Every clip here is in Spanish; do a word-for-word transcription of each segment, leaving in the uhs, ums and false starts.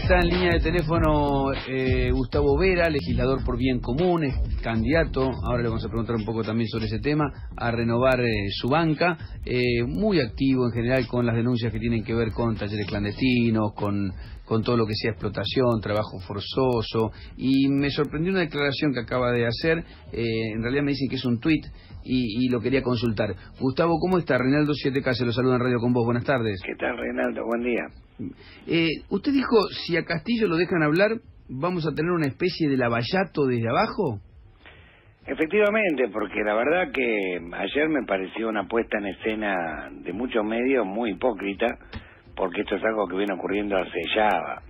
Está en línea de teléfono eh, Gustavo Vera, legislador por Bien Común, es candidato, ahora le vamos a preguntar un poco también sobre ese tema, a renovar eh, su banca, eh, muy activo en general con las denuncias que tienen que ver con talleres clandestinos, con, con todo lo que sea explotación, trabajo forzoso, y me sorprendió una declaración que acaba de hacer, eh, en realidad me dicen que es un tuit, y, y lo quería consultar. Gustavo, ¿cómo está? Reinaldo siete K se lo saluda en Radio con vos, buenas tardes. ¿Qué tal, Reinaldo? Buen día. Eh, usted dijo, si a Castillo lo dejan hablar, ¿vamos a tener una especie de lavallato desde abajo? Efectivamente, porque la verdad que ayer me pareció una puesta en escena de muchos medios muy hipócrita, porque esto es algo que viene ocurriendo hace ya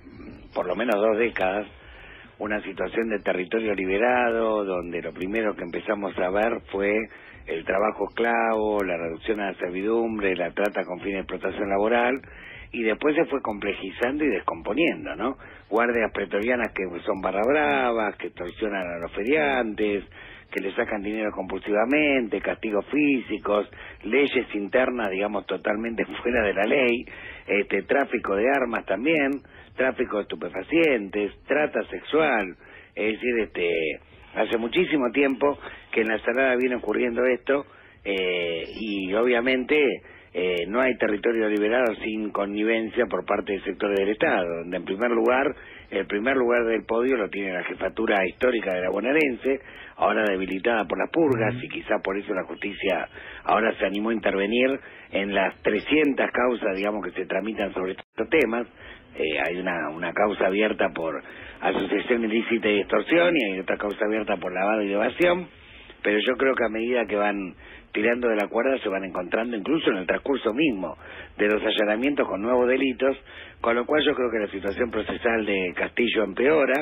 por lo menos dos décadas, una situación de territorio liberado, donde lo primero que empezamos a ver fue el trabajo esclavo, la reducción a la servidumbre, la trata con fines de explotación laboral, y después se fue complejizando y descomponiendo, ¿no? Guardias pretorianas que son barra bravas, que extorsionan a los feriantes, que le sacan dinero compulsivamente, castigos físicos, leyes internas, digamos, totalmente fuera de la ley, este tráfico de armas también, tráfico de estupefacientes, trata sexual, es decir, este hace muchísimo tiempo que en la Salada viene ocurriendo esto, eh, y obviamente eh, no hay territorio liberado sin connivencia por parte de sectores del Estado, donde en primer lugar, el primer lugar del podio lo tiene la jefatura histórica de la bonaerense, ahora debilitada por las purgas, y quizá por eso la justicia ahora se animó a intervenir en las trescientas causas, digamos, que se tramitan sobre estos temas. Eh, hay una, una causa abierta por asociación ilícita y extorsión, y hay otra causa abierta por lavado y evasión, pero yo creo que a medida que van tirando de la cuerda se van encontrando incluso en el transcurso mismo de los allanamientos con nuevos delitos, con lo cual yo creo que la situación procesal de Castillo empeora,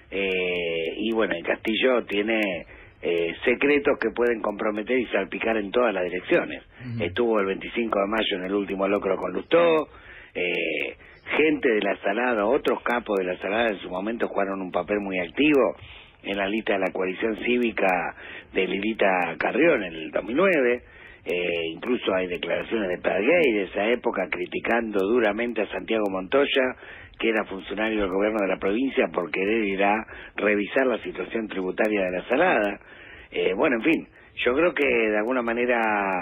eh, y bueno, el Castillo tiene eh, secretos que pueden comprometer y salpicar en todas las direcciones. Uh-huh. Estuvo el veinticinco de mayo en el último locro con Lustó, eh, gente de la Salada, otros capos de la Salada en su momento jugaron un papel muy activo en la lista de la coalición cívica de Lilita Carrión en el dos mil nueve, eh, incluso hay declaraciones de Pradgay de esa época criticando duramente a Santiago Montoya, que era funcionario del gobierno de la provincia, por querer ir a revisar la situación tributaria de la Salada. Eh, bueno, en fin, yo creo que de alguna manera,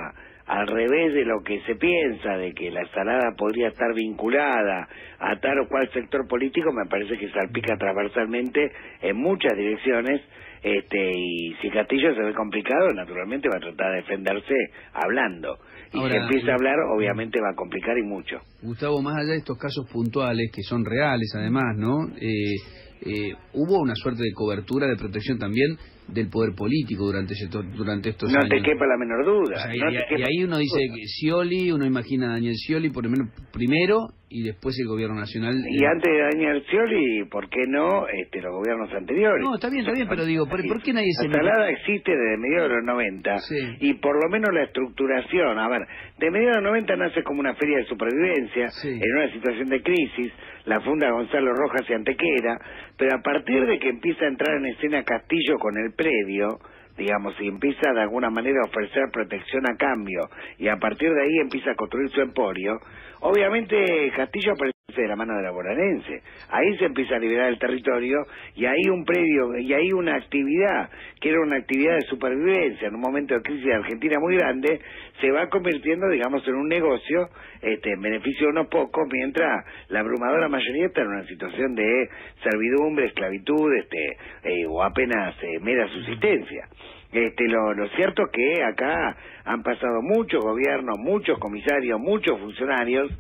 al revés de lo que se piensa, de que la Salada podría estar vinculada a tal o cual sector político, me parece que salpica transversalmente en muchas direcciones, este y si Castillo se ve complicado, naturalmente va a tratar de defenderse hablando. Y Ahora, si empieza a hablar, obviamente va a complicar y mucho. Gustavo, más allá de estos casos puntuales, que son reales además, ¿no? Eh, eh, hubo una suerte de cobertura, de protección también del poder político durante ese, durante estos no años. No te quepa la menor duda. O sea, no y, te y ahí uno dice que Scioli, uno imagina a Daniel Scioli por lo menos primero y después el gobierno nacional. Y eh... antes de Daniel Scioli, ¿por qué no este, los gobiernos anteriores? No, está bien, está bien, pero digo, ¿por, ¿por qué nadie se... La Salada existe desde mediados de los noventa, sí. Y por lo menos la estructuración, a ver, de mediados de los noventa nace como una feria de supervivencia, sí. En una situación de crisis, la funda Gonzalo Rojas y Antequera, pero a partir de que empieza a entrar en escena Castillo con el predio, digamos, y empieza de alguna manera a ofrecer protección a cambio, y a partir de ahí empieza a construir su emporio, obviamente Castillo aparece de la mano de la bonaerense, ahí se empieza a liberar el territorio, y ahí un predio, y ahí una actividad, que era una actividad de supervivencia, en un momento de crisis de Argentina muy grande, se va convirtiendo, digamos, en un negocio, este, en beneficio de unos pocos, mientras la abrumadora mayoría está en una situación de servidumbre, esclavitud, este, eh, o apenas eh, mera subsistencia. Este, lo, lo cierto es que acá han pasado muchos gobiernos, muchos comisarios, muchos funcionarios,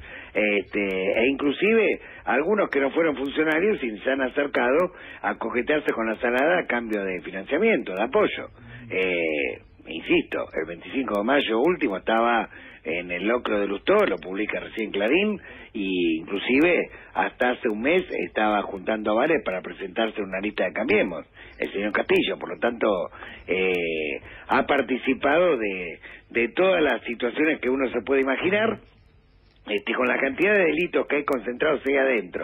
este, e inclusive algunos que no fueron funcionarios y se han acercado a coquetearse con la Salada a cambio de financiamiento, de apoyo. Eh, insisto, el veinticinco de mayo último estaba en el locro de Lustó, lo publica recién Clarín, y inclusive hasta hace un mes estaba juntando avales para presentarse en una lista de Cambiemos, el señor Castillo. Por lo tanto, eh, ha participado de, de todas las situaciones que uno se puede imaginar, este, con la cantidad de delitos que hay concentrados ahí adentro,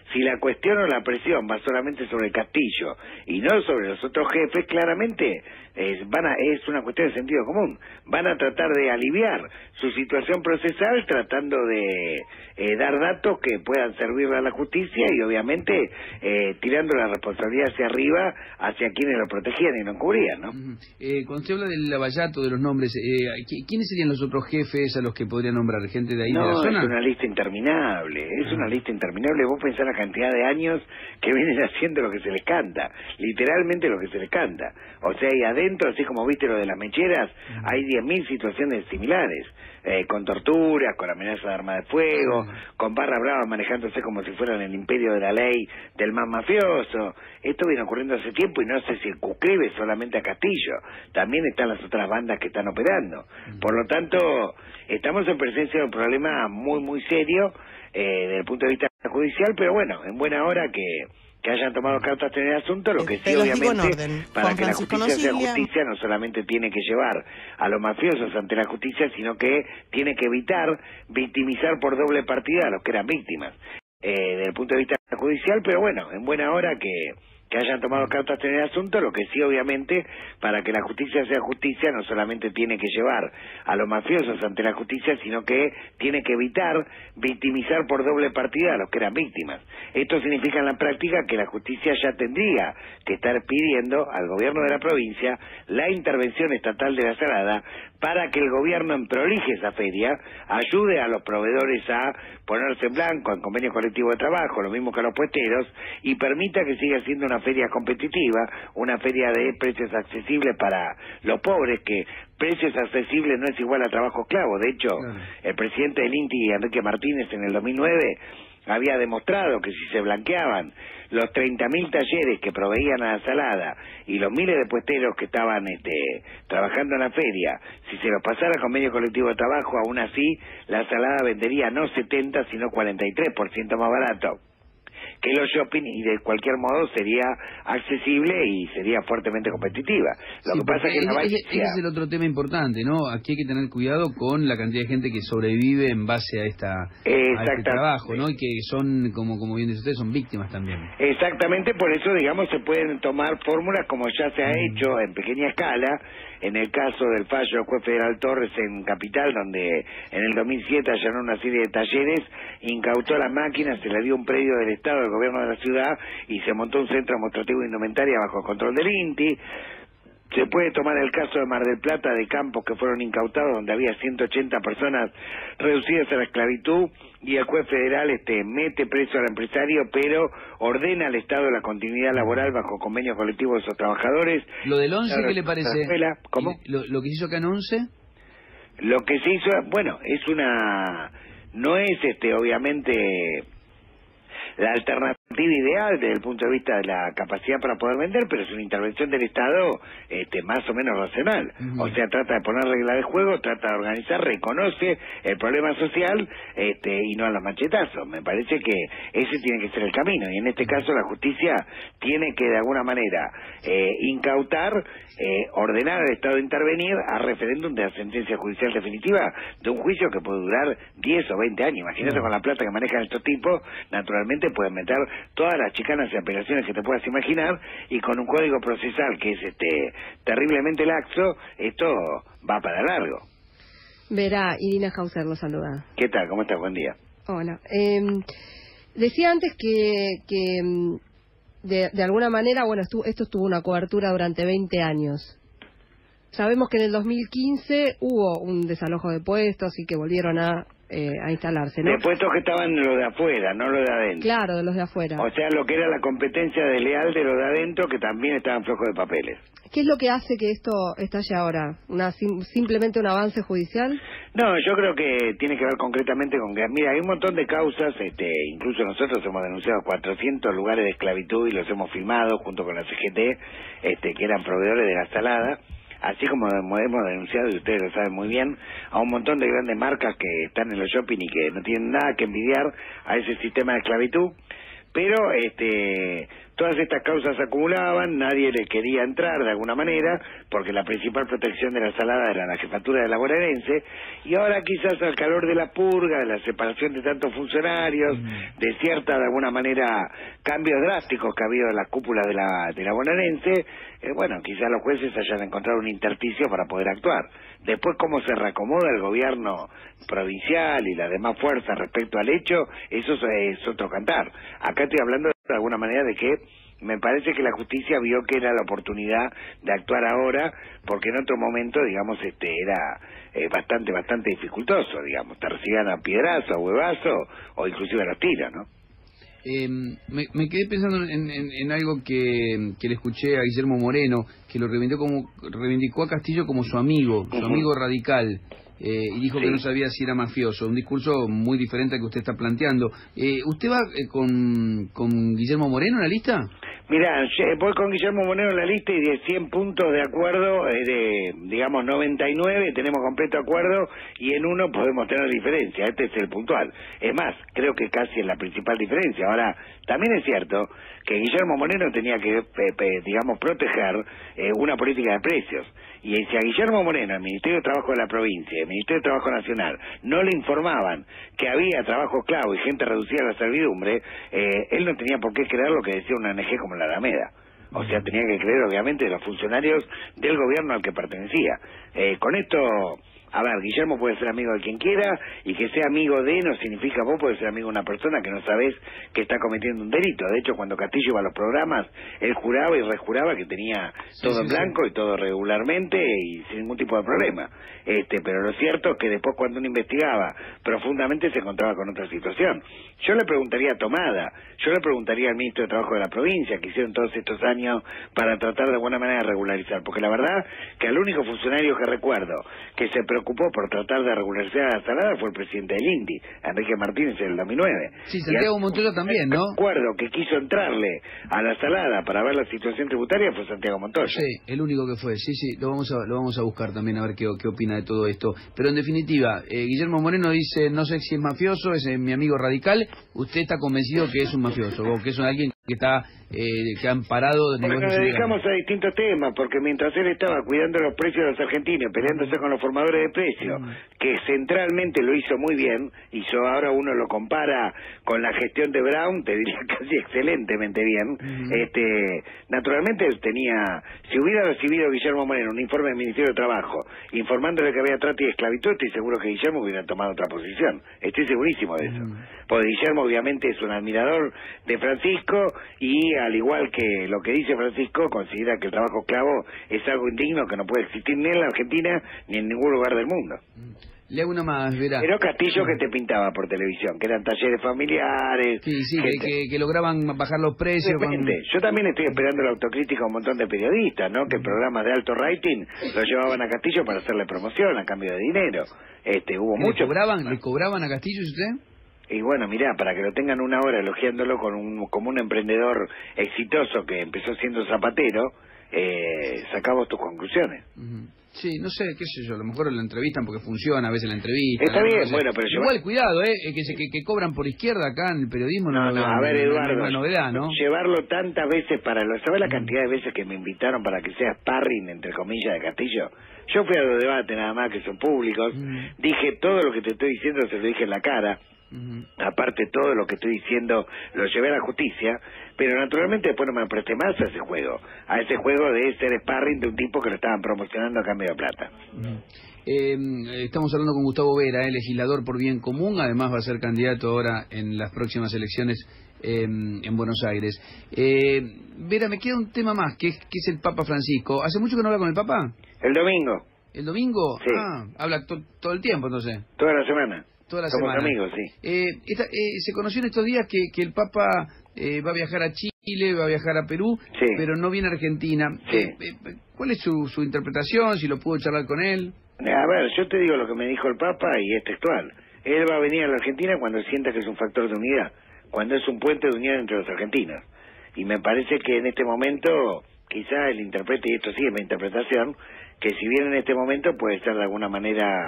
si la cuestión o la presión va solamente sobre Castillo y no sobre los otros jefes, claramente es, van a, es una cuestión de sentido común. Van a tratar de aliviar su situación procesal tratando de eh, dar datos que puedan servirle a la justicia y obviamente eh, tirando la responsabilidad hacia arriba, hacia quienes lo protegían y no encubrían, ¿no? Uh-huh. eh, cuando se habla del lavallato, de los nombres, eh, ¿quiénes serían los otros jefes a los que podría nombrar? ¿Gente de ahí no, de la zona? Es una lista interminable, es uh-huh. una lista interminable. Vos pensás la cantidad de años que vienen haciendo lo que se les canta, literalmente lo que se les canta. O sea, y adentro, así como viste lo de las mecheras, uh-huh. hay diez mil situaciones similares. Eh, con torturas, con amenazas de arma de fuego, uh-huh. con barra brava manejándose como si fueran el imperio de la ley del más mafioso. Esto viene ocurriendo hace tiempo y no se circunscribe solamente a Castillo, también están las otras bandas que están operando. Uh-huh. Por lo tanto, estamos en presencia de un problema muy, muy serio eh, desde el punto de vista judicial, pero bueno, en buena hora que... que hayan tomado cartas en el asunto, lo que sí, obviamente, para que la justicia sea justicia, no solamente tiene que llevar a los mafiosos ante la justicia, sino que tiene que evitar victimizar por doble partida a los que eran víctimas, eh, desde el punto de vista judicial, pero bueno, en buena hora que... que hayan tomado cartas en el asunto, lo que sí, obviamente, para que la justicia sea justicia, no solamente tiene que llevar a los mafiosos ante la justicia, sino que tiene que evitar victimizar por doble partida a los que eran víctimas. Esto significa en la práctica que la justicia ya tendría que estar pidiendo al gobierno de la provincia la intervención estatal de la Salada para que el gobierno emprolije esa feria, ayude a los proveedores a ponerse en blanco en convenio colectivo de trabajo, lo mismo que a los puesteros, y permita que siga siendo una feria competitiva, una feria de precios accesibles para los pobres, que precios accesibles no es igual a trabajo esclavo. De hecho, claro. el presidente del INTI, Enrique Martínez, en el dos mil nueve había demostrado que si se blanqueaban los treinta mil talleres que proveían a la Salada y los miles de puesteros que estaban este, trabajando en la feria, si se los pasara a convenio colectivo de trabajo, aún así la Salada vendería no setenta, sino cuarenta y tres por ciento más barato que los shopping, y de cualquier modo sería accesible y sería fuertemente competitiva. Lo sí, que pasa es que ese, la Valencia... ese es el otro tema importante, ¿no? Aquí hay que tener cuidado con la cantidad de gente que sobrevive en base a esta a este trabajo, ¿no? Y que son, como como bien dice usted, son víctimas también. Exactamente, por eso, digamos, se pueden tomar fórmulas como ya se ha mm. hecho en pequeña escala, en el caso del fallo del juez federal Torres en Capital, donde en el dos mil siete allanó una serie de talleres, incautó las máquinas, se le dio un predio del Estado, del gobierno de la ciudad, y se montó un centro demostrativo de indumentaria bajo el control del INTI. Se puede tomar el caso de Mar del Plata, de campos que fueron incautados, donde había ciento ochenta personas reducidas a la esclavitud, y el juez federal este mete preso al empresario, pero ordena al Estado la continuidad laboral bajo convenios colectivos de esos trabajadores. ¿Lo del once qué le parece? Escuela, ¿cómo? ¿Lo, ¿Lo que se hizo acá en once? Lo que se hizo, bueno, es una... no es, este obviamente... la alternativa ideal desde el punto de vista de la capacidad para poder vender, pero es una intervención del Estado este, más o menos racional. Uh-huh. O sea, trata de poner reglas de juego, trata de organizar, reconoce el problema social este, y no a los machetazos. Me parece que ese tiene que ser el camino, y en este caso la justicia tiene que de alguna manera eh, incautar, eh, ordenar al Estado de intervenir a referéndum de la sentencia judicial definitiva de un juicio que puede durar diez o veinte años. Imagínate, uh-huh. con la plata que manejan estos tipos, naturalmente pueden meter todas las chicanas y apelaciones que te puedas imaginar, y con un código procesal que es este terriblemente laxo, esto va para largo. Verá, Irina Hauser lo saluda. ¿Qué tal? ¿Cómo estás? Buen día. Hola. Eh, decía antes que, que de, de alguna manera, bueno, estuvo, esto tuvo una cobertura durante veinte años. Sabemos que en el dos mil quince hubo un desalojo de puestos y que volvieron a Eh, a instalarse, ¿no? De puestos que estaban los de afuera, no los de adentro. Claro, de los de afuera. O sea, lo que era la competencia desleal de los de adentro, que también estaban flojos de papeles. ¿Qué es lo que hace que esto estalle ahora? Una sim ¿Simplemente un avance judicial? No, yo creo que tiene que ver concretamente con que, mira, hay un montón de causas, este, incluso nosotros hemos denunciado cuatrocientos lugares de esclavitud y los hemos filmado junto con la C G T, este, que eran proveedores de la Salada. Así como hemos denunciado, y ustedes lo saben muy bien, a un montón de grandes marcas que están en los shopping y que no tienen nada que envidiar a ese sistema de esclavitud. Pero este Todas estas causas se acumulaban, nadie le quería entrar de alguna manera, porque la principal protección de la salada era la jefatura de la bonaerense, y ahora quizás al calor de la purga, de la separación de tantos funcionarios, mm. de cierta, de alguna manera, cambios drásticos que ha habido en las cúpulas de la, de la bonaerense, eh, bueno, quizás los jueces hayan encontrado un intersticio para poder actuar. Después, cómo se reacomoda el gobierno provincial y las demás fuerzas respecto al hecho, eso es otro cantar. Acá estoy hablando de alguna manera de que me parece que la justicia vio que era la oportunidad de actuar ahora, porque en otro momento, digamos, este era eh, bastante, bastante dificultoso, digamos, te recibían a piedrazo, a huevazo, o inclusive a los tiros, ¿no? Eh, me, me quedé pensando en, en, en algo que, que le escuché a Guillermo Moreno, que lo reivindicó, como, reivindicó a Castillo como su amigo, su uh-huh. amigo radical. Eh, y dijo sí. que no sabía si era mafioso, un discurso muy diferente al que usted está planteando. Eh, ¿Usted va eh, con, con Guillermo Moreno en la lista? Mirá, voy con Guillermo Moreno en la lista y de cien puntos de acuerdo, eh, de digamos noventa y nueve tenemos completo acuerdo y en uno podemos tener diferencia, este es el puntual. Es más, creo que casi es la principal diferencia. Ahora, también es cierto que Guillermo Moreno tenía que, eh, eh, digamos, proteger eh, una política de precios. Y si a Guillermo Moreno, el Ministerio de Trabajo de la provincia, el Ministerio de Trabajo Nacional, no le informaban que había trabajo esclavo y gente reducida a la servidumbre, eh, él no tenía por qué creer lo que decía una O N G como la Alameda. O sea, tenía que creer, obviamente, de los funcionarios del gobierno al que pertenecía. Eh, con esto... A ver, Guillermo puede ser amigo de quien quiera, y que sea amigo de no significa vos puedes ser amigo de una persona que no sabés que está cometiendo un delito. De hecho, cuando Castillo iba a los programas, él juraba y rejuraba que tenía todo sí, sí, en blanco sí. y todo regularmente y sin ningún tipo de problema. Este, pero lo cierto es que después, cuando uno investigaba profundamente, se encontraba con otra situación. Yo le preguntaría a Tomada, yo le preguntaría al ministro de Trabajo de la provincia, que hicieron todos estos años para tratar de alguna manera de regularizar, porque la verdad que al único funcionario que recuerdo que se preocupó por tratar de regularizar a la salada fue el presidente del I N D I, Enrique Martínez, en el dos mil nueve. Sí, Santiago Montoya también, ¿no? Recuerdo que quiso entrarle a la salada para ver la situación tributaria fue Santiago Montoya. Sí, el único que fue, sí, sí, lo vamos a, lo vamos a buscar también a ver qué, qué opina de todo esto. Pero en definitiva, eh, Guillermo Moreno dice, no sé si es mafioso, es eh, mi amigo radical. ¿Usted está convencido que es un mafioso o que es alguien que está eh, que han parado de negocios? Nos dedicamos a distintos temas, porque mientras él estaba cuidando los precios de los argentinos, peleándose con los formadores de precios, mm. que centralmente lo hizo muy bien, y yo ahora uno lo compara con la gestión de Brown, te diría casi excelentemente bien, mm. este naturalmente él tenía, si hubiera recibido Guillermo Moreno un informe del Ministerio de Trabajo informándole que había trata y esclavitud, estoy seguro que Guillermo hubiera tomado otra posición, estoy segurísimo de eso, mm. porque Guillermo obviamente es un admirador de Francisco, y al igual que lo que dice Francisco, considera que el trabajo esclavo es algo indigno que no puede existir ni en la Argentina ni en ningún lugar del mundo. Le hago una más, verá. Pero Castillo que te pintaba por televisión, que eran talleres familiares. Sí, sí, que, que, que lograban bajar los precios. Con... Yo también estoy esperando la autocrítica a un montón de periodistas, ¿no? Que programas de alto rating lo llevaban a Castillo para hacerle promoción a cambio de dinero. Este, hubo mucho. ¿Le cobraban, ¿Le cobraban a Castillo usted? Y bueno, mirá, para que lo tengan una hora elogiándolo con un, como un emprendedor exitoso que empezó siendo zapatero, eh, sacamos tus conclusiones. Uh-huh. Sí, no sé, qué sé yo, a lo mejor lo entrevistan porque funciona a veces la entrevista. Está bien, no bueno, pero... Igual, llevar... cuidado, ¿eh? Que, se, que, que cobran por izquierda acá en el periodismo. No, no, no a ver, no, Eduardo, no, no, no novedad, ¿no? Llevarlo tantas veces para... Lo, ¿sabes la cantidad de veces que me invitaron para que sea sparring, entre comillas, de Castillo? Yo fui a los debates nada más, que son públicos, mm. dije todo lo que te estoy diciendo, se lo dije en la cara. Uh-huh. Aparte, todo lo que estoy diciendo lo llevé a la justicia, pero naturalmente después no me presté más a ese juego, a ese juego de ser sparring de un tipo que lo estaban promocionando a cambio de plata. Uh-huh. eh, estamos hablando con Gustavo Vera, eh, legislador por Bien Común, además va a ser candidato ahora en las próximas elecciones eh, en Buenos Aires. eh, Vera, me queda un tema más, que es, que es el Papa Francisco. ¿Hace mucho que no habla con el Papa? El domingo. ¿El domingo? Sí. Ah, habla to- todo el tiempo entonces. Toda la semana. Toda la Somos semana. amigos, sí. Eh, esta, eh, se conoció en estos días que, que el Papa eh, va a viajar a Chile, va a viajar a Perú, sí. pero no viene a Argentina. Sí. Eh, eh, ¿Cuál es su, su interpretación? Si lo pudo charlar con él. A ver, yo te digo lo que me dijo el Papa y es textual. Él va a venir a la Argentina cuando sienta que es un factor de unidad, cuando es un puente de unión entre los argentinos. Y me parece que en este momento, quizá él interprete, y esto sí es mi interpretación, que si bien en este momento puede ser de alguna manera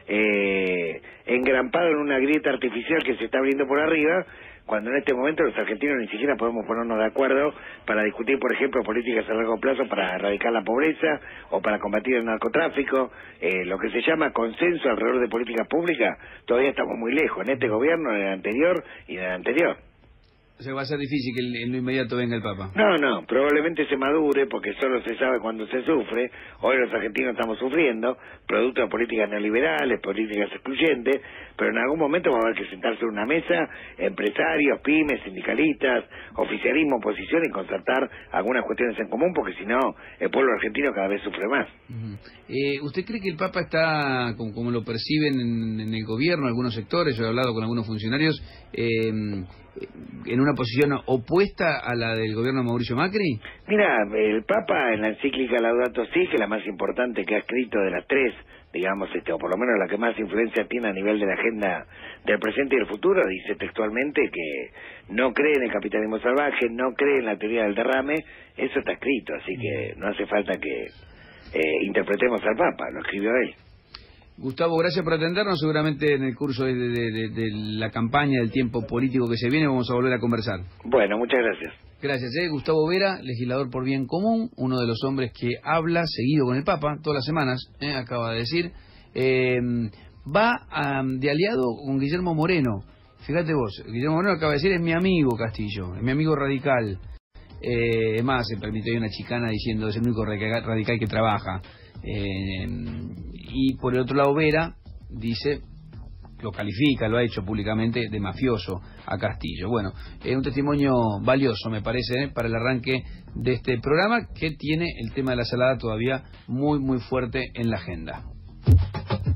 eh, engrampado en una grieta artificial que se está abriendo por arriba, cuando en este momento los argentinos ni siquiera podemos ponernos de acuerdo para discutir, por ejemplo, políticas a largo plazo para erradicar la pobreza o para combatir el narcotráfico, eh, lo que se llama consenso alrededor de políticas públicas. Todavía estamos muy lejos, en este gobierno, en el anterior y en el anterior. O sea, va a ser difícil que en lo inmediato venga el Papa. No, no, probablemente se madure porque solo se sabe cuando se sufre. Hoy los argentinos estamos sufriendo, producto de políticas neoliberales, políticas excluyentes, pero en algún momento va a haber que sentarse en una mesa, empresarios, pymes, sindicalistas, oficialismo, oposición y concertar algunas cuestiones en común, porque si no, el pueblo argentino cada vez sufre más. Uh-huh. eh, ¿Usted cree que el Papa está, como, como lo perciben en, en el gobierno, algunos sectores, yo he hablado con algunos funcionarios, eh, en una posición opuesta a la del gobierno de Mauricio Macri? Mira, el Papa en la encíclica Laudato Si, que es la más importante que ha escrito de las tres, digamos, este, o por lo menos la que más influencia tiene a nivel de la agenda del presente y del futuro, dice textualmente que no cree en el capitalismo salvaje, no cree en la teoría del derrame. Eso está escrito, así que no hace falta que eh, interpretemos al Papa, lo escribió él. Gustavo, gracias por atendernos. Seguramente en el curso de, de, de, de la campaña del tiempo político que se viene vamos a volver a conversar. Bueno, muchas gracias. Gracias. ¿eh? Gustavo Vera, legislador por Bien Común, uno de los hombres que habla seguido con el Papa, todas las semanas, ¿eh? acaba de decir. Eh, va a, de aliado con Guillermo Moreno. Fíjate vos, Guillermo Moreno acaba de decir es mi amigo Castillo, es mi amigo radical. Eh, es más, se permitió ahí una chicana diciendo es el único radical que trabaja. Eh, y por el otro lado Vera dice, lo califica, lo ha hecho públicamente de mafioso a Castillo. Bueno, es eh, un testimonio valioso me parece ¿eh? para el arranque de este programa que tiene el tema de la salada todavía muy muy fuerte en la agenda.